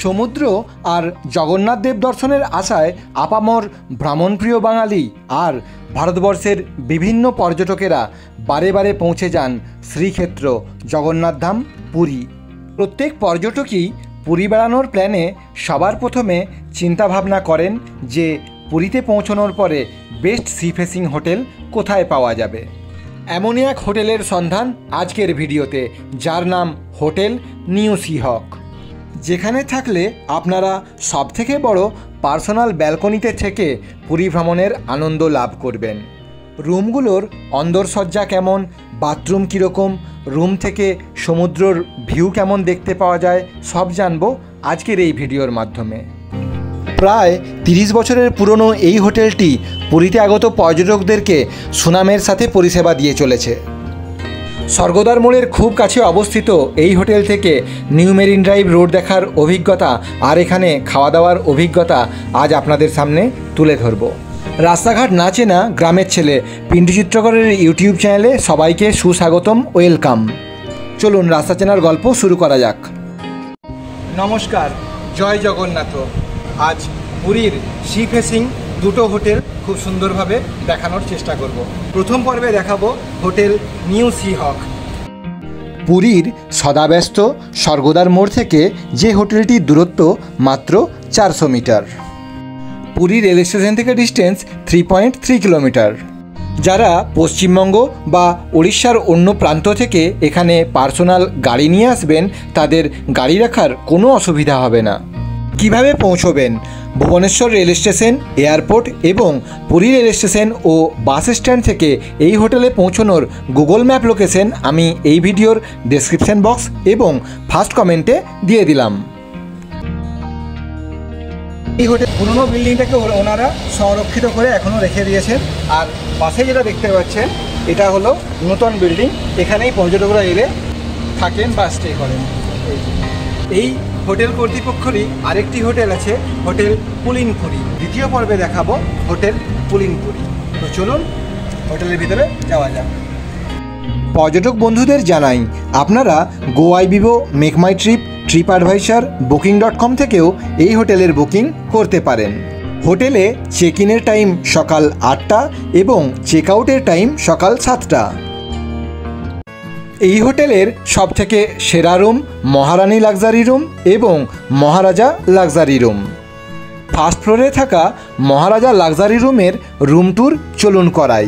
সমুদ্র আর জগন্নাথ দেব দর্শনের আশায় আপামর ভ্রমণপ্রিয় বাঙালি আর ভারতবর্ষের বিভিন্ন পর্যটকেরা বারে বারে পৌঁছে যান শ্রীক্ষেত্র জগন্নাথধাম পুরী। প্রত্যেক পর্যটকই পুরী বেড়ানোর প্ল্যানে সবার প্রথমে চিন্তাভাবনা করেন যে পুরীতে পৌঁছানোর পরে বেস্ট সি ফেসিং হোটেল কোথায় পাওয়া যাবে। এমনই এক হোটেলের সন্ধান আজকের ভিডিওতে, যার নাম হোটেল নিউ সিহক, যেখানে থাকলে আপনারা সবথেকে বড় পার্সোনাল ব্যালকনিতে থেকে পুরী ভ্রমণের আনন্দ লাভ করবেন। রুমগুলোর অন্দরসজ্জা কেমন, বাথরুম কীরকম, রুম থেকে সমুদ্রর ভিউ কেমন দেখতে পাওয়া যায়, সব জানবো আজকের এই ভিডিওর মাধ্যমে। প্রায় 30 বছরের পুরনো এই হোটেলটি পুরীতে আগত পর্যটকদেরকে সুনামের সাথে পরিষেবা দিয়ে চলেছে। স্বর্গদ্বার মোড়ের খুব কাছে অবস্থিত এই হোটেল থেকে নিউ মেরিন ড্রাইভ রোড দেখার অভিজ্ঞতা আর এখানে খাওয়া দাওয়ার অভিজ্ঞতা আজ আপনাদের সামনে তুলে ধরব। রাস্তাঘাট না চেনা গ্রামের ছেলে পিন্টু চিত্রকরের ইউটিউব চ্যানেলে সবাইকে সুস্বাগতম, ওয়েলকাম। চলুন রাস্তা চেনার গল্প শুরু করা যাক। নমস্কার, জয় জগন্নাথ। আজ পুরীর সি ফেসিং দুটো হোটেল খুব সুন্দরভাবে দেখানোর চেষ্টা করব। প্রথম পর্বে দেখাবো হোটেল নিউ সিহক। পুরীর সদাব্যস্ত স্বর্গদ্বার মোড় থেকে যে হোটেলটির দূরত্ব মাত্র 400 মিটার। পুরী রেল স্টেশন থেকে ডিস্টেন্স 3.3 কিলোমিটার। যারা পশ্চিমবঙ্গ বা উড়িষ্যার অন্য প্রান্ত থেকে এখানে পার্সোনাল গাড়ি নিয়ে আসবেন, তাদের গাড়ি রাখার কোনো অসুবিধা হবে না। কিভাবে পৌঁছবেন? ভুবনেশ্বর রেল স্টেশন, এয়ারপোর্ট এবং পুরী রেল স্টেশন ও বাস স্ট্যান্ড থেকে এই হোটেলে পৌঁছানোর গুগল ম্যাপ লোকেশন আমি এই ভিডিওর ডেসক্রিপশন বক্স এবং ফার্স্ট কমেন্টে দিয়ে দিলাম। এই হোটেল পুরনো বিল্ডিংটাকে ওনারা সংরক্ষিত করে এখনও রেখে দিয়েছেন, আর পাশে যেটা দেখতে পাচ্ছেন এটা হলো নতুন বিল্ডিং। এখানেই পর্যটকরা এলে থাকেন বা স্টে করেন। এই হোটেল কর্তৃপক্ষেরই আরেকটি হোটেল আছে, হোটেল পুলিনপুরি। দ্বিতীয় পর্বে দেখাবো হোটেল পুলিনপুরি। তো চলুন হোটেলের ভিতরে যাওয়া যাক। পর্যটক বন্ধুদের জানাই, আপনারা Goibibo, make my trip, trip advisor, booking.com থেকেও এই হোটেলের বুকিং করতে পারেন। হোটেলে চেক ইনের টাইম সকাল 8টা এবং চেক আউটের টাইম সকাল 7টা। এই হোটেলের সবথেকে সেরা রুম মহারানী লাক্সারি রুম এবং মহারাজা লাক্সারি রুম। ফার্স্ট ফ্লোরে থাকা মহারাজা লাক্সারি রুমের রুম ট্যুর চলুন করাই।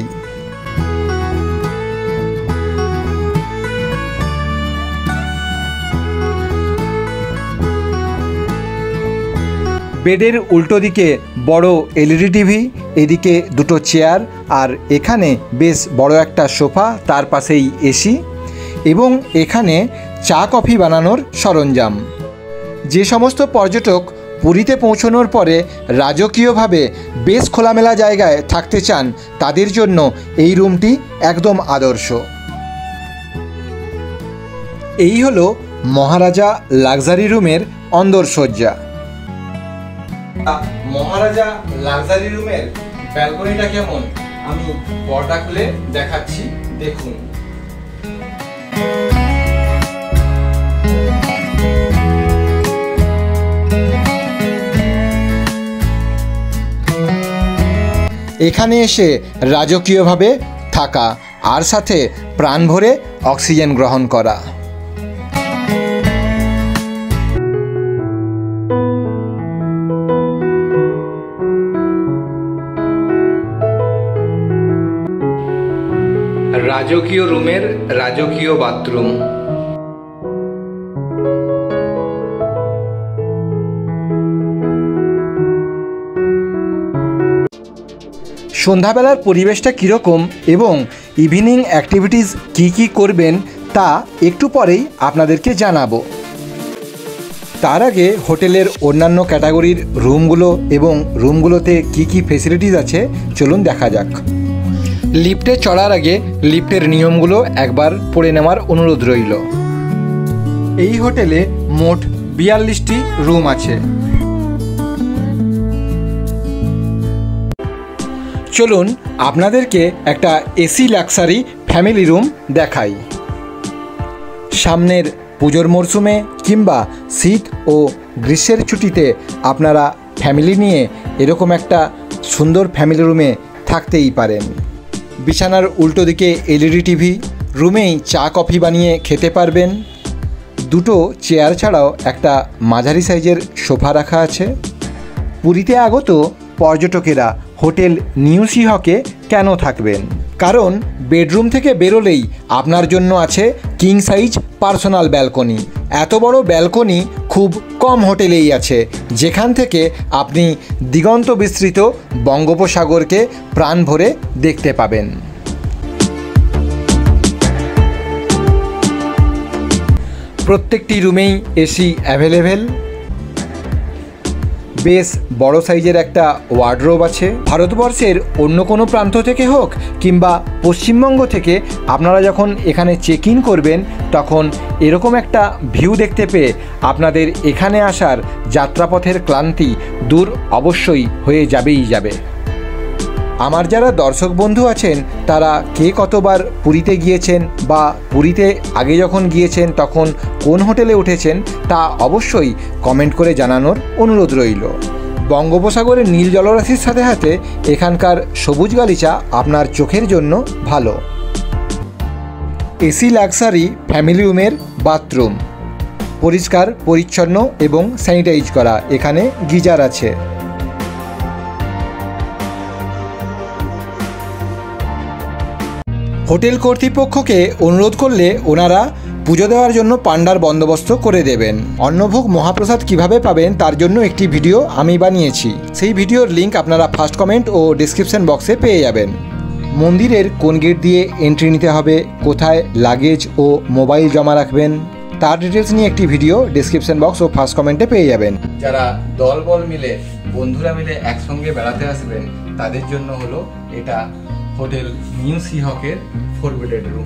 বেডের উল্টো দিকে বড় এলইডি টিভি, এদিকে দুটো চেয়ার, আর এখানে বেশ বড় একটা সোফা, তার পাশেই এসি এবং এখানে চা কফি বানানোর সরঞ্জাম। যে সমস্ত পর্যটক পুরীতে পৌঁছানোর পরে রাজকীয়ভাবে বেশ খোলামেলা জায়গায় থাকতে চান, তাদের জন্য এই রুমটি একদম আদর্শ। এই হলো মহারাজা লাক্সারি রুমের অন্দরসজ্জা। মহারাজা লাক্সারি রুমের ব্যালকনিটা কেমন আমি পর্দা খুলে দেখাচ্ছি, দেখুন। এখানে এসে রাজকীয়ভাবে থাকা আর সাথে প্রাণ ভরে অক্সিজেন গ্রহণ করা। রাজকীয় রুমের রাজকীয় বাথরুম। সন্ধ্যাবেলার পরিবেশটা কীরকম এবং ইভিনিং অ্যাক্টিভিটিস কি করবেন তা একটু পরেই আপনাদেরকে জানাবো। তার আগে হোটেলের অন্যান্য ক্যাটাগরির রুমগুলো এবং রুমগুলোতে কি ফেসিলিটিস আছে চলুন দেখা যাক। লিফটে চড়ার আগে লিফটের নিয়মগুলো একবার পড়ে নেওয়ার অনুরোধ রইল। এই হোটেলে মোট 42টি রুম আছে। চলুন আপনাদেরকে একটা এসি লাক্সারি ফ্যামিলি রুম দেখাই। সামনের পুজোর মরশুমে কিংবা শীত ও গ্রীষ্মের ছুটিতে আপনারা ফ্যামিলি নিয়ে এরকম একটা সুন্দর ফ্যামিলি রুমে থাকতেই পারেন। বিছানার উল্টো দিকে এলইডি টিভি, রুমেই চা কফি বানিয়ে খেতে পারবেন। দুটো চেয়ার ছাড়াও একটা মাঝারি সাইজের সোফা রাখা আছে। পুরীতে আগত পর্যটকেরা হোটেল নিউ সিহকে কেন থাকবেন? কারণ বেডরুম থেকে বেরোলেই আপনার জন্য আছে কিং সাইজ পার্সোনাল ব্যালকনি। এত বড় ব্যালকনি খুব কম হোটেলেই আছে, যেখান থেকে আপনি দিগন্ত বিস্তৃত বঙ্গোপসাগরকে প্রাণ ভরে দেখতে পাবেন। প্রত্যেকটি রুমেই এসি অ্যাভেলেবেল। বেশ বড় সাইজের একটা ওয়ার্ডরোব আছে। ভারতবর্ষের অন্য কোনো প্রান্ত থেকে হোক কিংবা পশ্চিমবঙ্গ থেকে আপনারা যখন এখানে চেক ইন করবেন, তখন এরকম একটা ভিউ দেখতে পেয়ে আপনাদের এখানে আসার যাত্রাপথের ক্লান্তি দূর অবশ্যই হয়ে যাবে। আমার যারা দর্শক বন্ধু আছেন তারা কে কতবার পুরীতে গিয়েছেন বা পুরীতে আগে যখন গিয়েছেন তখন কোন হোটেলে উঠেছেন তা অবশ্যই কমেন্ট করে জানানোর অনুরোধ রইল। বঙ্গোপসাগরের নীল জলরাশির সাথে সাথে এখানকার সবুজ গালিচা আপনার চোখের জন্য ভালো। এসি লাক্সারি ফ্যামিলি রুমের বাথরুম পরিষ্কার পরিচ্ছন্ন এবং স্যানিটাইজ করা। এখানে গিজার আছে। হোটেল কর্তৃপক্ষকে অনুরোধ করলে ওনারা পুজো দেওয়ার জন্য পান্ডার বন্দোবস্ত করে দেবেন। অন্নভোগ মহাপ্রসাদ কিভাবে পাবেন তার জন্য একটি ভিডিও আমি বানিয়েছি। সেই ভিডিওর লিঙ্ক আপনারা ফার্স্ট কমেন্ট ও ডেসক্রিপশন বক্সে পেয়ে যাবেন। মন্দিরের কোন গেট দিয়ে এন্ট্রি নিতে হবে, কোথায় লাগেজ ও মোবাইল জমা রাখবেন তার ডিটেলস নিয়ে একটি ভিডিও ডেসক্রিপশন বক্স ও ফার্স্ট কমেন্টে পেয়ে যাবেন। যারা দলবল মিলে বন্ধুরা মিলে একসঙ্গে বেড়াতে আসবেন তাদের জন্য হলো এটা হোটেল নিউ সিহকের 4 বেডেড রুম।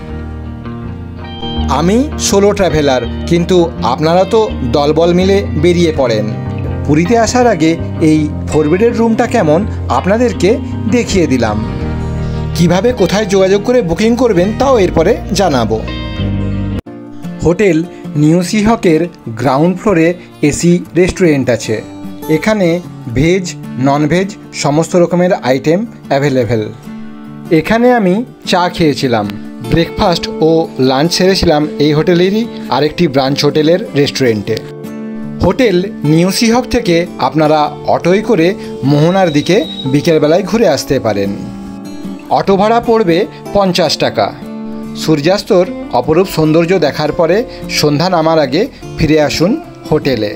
আমি সোলো ট্রাভেলার, কিন্তু আপনারা তো দলবল মিলে বেরিয়ে পড়েন। পুরীতে আসার আগে এই 4 বেডেড রুমটা কেমন আপনাদেরকে দেখিয়ে দিলাম। কিভাবে কোথায় যোগাযোগ করে বুকিং করবেন তাও এরপরে জানাবো। হোটেল নিউ সিহকের গ্রাউন্ড ফ্লোরে এসি রেস্টুরেন্ট আছে। এখানে ভেজ ননভেজ সমস্ত রকমের আইটেম অ্যাভেলেবেল। এখানে আমি চা খেয়েছিলাম। ব্রেকফাস্ট ও লাঞ্চ সেরেছিলাম এই হোটেলেরই আরেকটি ব্রাঞ্চ হোটেলের রেস্টুরেন্টে। হোটেল নিউ সিহক থেকে আপনারা অটোয় করে মোহনার দিকে বিকেলবেলায় ঘুরে আসতে পারেন। অটো ভাড়া পড়বে 50 টাকা। সূর্যাস্তর অপরূপ সৌন্দর্য দেখার পরে সন্ধ্যা নামার আগে ফিরে আসুন হোটেলে।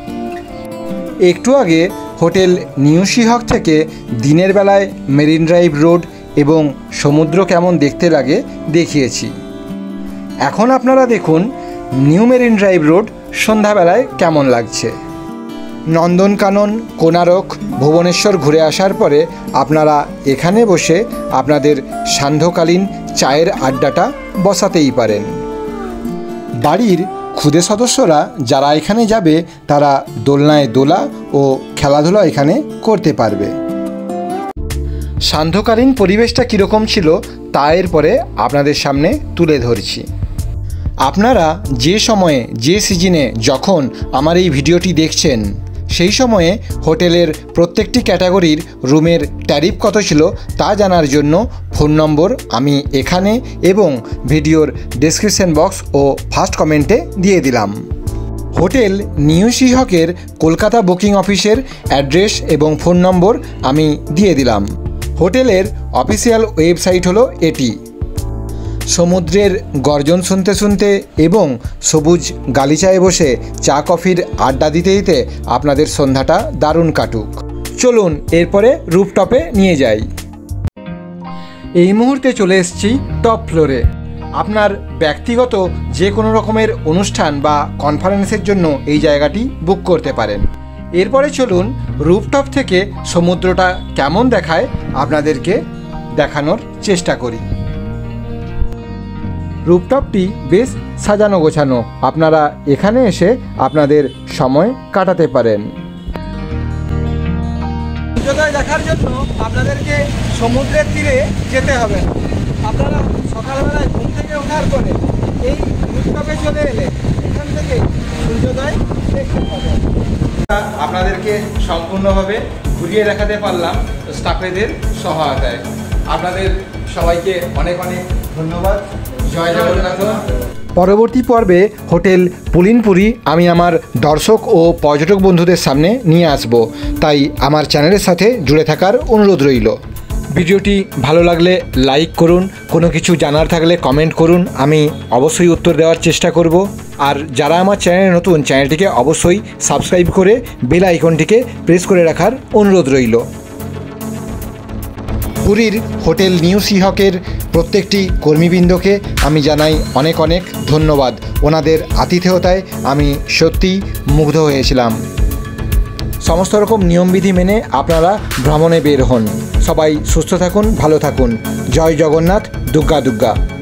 একটু আগে হোটেল নিউ সিহক থেকে দিনের বেলায় মেরিন ড্রাইভ রোড এবং সমুদ্র কেমন দেখতে লাগে দেখিয়েছি। এখন আপনারা দেখুন নিউ মেরিন ড্রাইভ রোড সন্ধ্যাবেলায় কেমন লাগছে। নন্দনকানন, কোণারক, ভুবনেশ্বর ঘুরে আসার পরে আপনারা এখানে বসে আপনাদের সান্ধ্যকালীন চায়ের আড্ডাটা বসাতেই পারেন। বাড়ির ক্ষুদে সদস্যরা যারা এখানে যাবে তারা দোলনায় দোলা ও খেলাধুলা এখানে করতে পারবে। সান্ধ্যকালীন পরিবেশটা কীরকম ছিল তা এরপরে আপনাদের সামনে তুলে ধরছি। আপনারা যে সময়ে যে সিজনে যখন আমার এই ভিডিওটি দেখছেন সেই সময়ে হোটেলের প্রত্যেকটি ক্যাটাগরির রুমের ট্যারিফ কত ছিল তা জানার জন্য ফোন নম্বর আমি এখানে এবং ভিডিওর ডেসক্রিপশন বক্স ও ফার্স্ট কমেন্টে দিয়ে দিলাম। হোটেল নিউ সিহকের কলকাতা বুকিং অফিসের অ্যাড্রেস এবং ফোন নম্বর আমি দিয়ে দিলাম। হোটেলের অফিসিয়াল ওয়েবসাইট হলো এটি। সমুদ্রের গর্জন শুনতে শুনতে এবং সবুজ গালিচায় বসে চা কফির আড্ডা দিতে দিতে আপনাদের সন্ধ্যাটা দারুণ কাটুক। চলুন এরপরে রুফটপে নিয়ে যাই। এই মুহূর্তে চলে এসেছি টপ ফ্লোরে। আপনার ব্যক্তিগত যে কোনো রকমের অনুষ্ঠান বা কনফারেন্সের জন্য এই জায়গাটি বুক করতে পারেন। এরপরে চলুন রুফটপ থেকে সমুদ্রটা কেমন দেখায় আপনাদেরকে দেখানোর চেষ্টা করি। রুফটপটি বেশ সাজানো গোছানো। আপনারা এখানে এসে আপনাদের সময় কাটাতে পারেন। সূর্যোদয় দেখার জন্য আপনাদেরকে সমুদ্রের তীরে যেতে হবে। আপনারা সকালবেলায় ঘুম থেকে ওঠার পরে এই রুফটপে চলে এলে এখান থেকে সূর্যোদয় দেখতে পাবেন। আপনাদেরকে সম্পূর্ণভাবে ঘুরিয়ে দেখাতে পারলাম স্টাফেদের সহায়তায়। আপনাদের সবাইকে অনেক অনেক ধন্যবাদ। জয় জগন্নাথ। পরবর্তী পর্বে হোটেল পুলিনপুরি আমি আমার দর্শক ও পর্যটক বন্ধুদের সামনে নিয়ে আসব, তাই আমার চ্যানেলের সাথে জুড়ে থাকার অনুরোধ রইল। ভিডিওটি ভালো লাগলে লাইক করুন, কোনো কিছু জানার থাকলে কমেন্ট করুন, আমি অবশ্যই উত্তর দেওয়ার চেষ্টা করব। আর যারা আমার চ্যানেলে নতুন, চ্যানেলটিকে অবশ্যই সাবস্ক্রাইব করে বেল আইকনটিকে প্রেস করে রাখার অনুরোধ রইল। পুরীর হোটেল নিউ সিহকের প্রত্যেকটি কর্মীবৃন্দকে আমি জানাই অনেক অনেক ধন্যবাদ। ওনাদের আতিথেয়তায় আমি সত্যিই মুগ্ধ হয়েছিলাম। সমস্ত রকম নিয়মবিধি মেনে আপনারা ভ্রমণে বের হন। সবাই সুস্থ থাকুন, ভালো থাকুন। জয় জগন্নাথ। দুর্গা দুর্গা।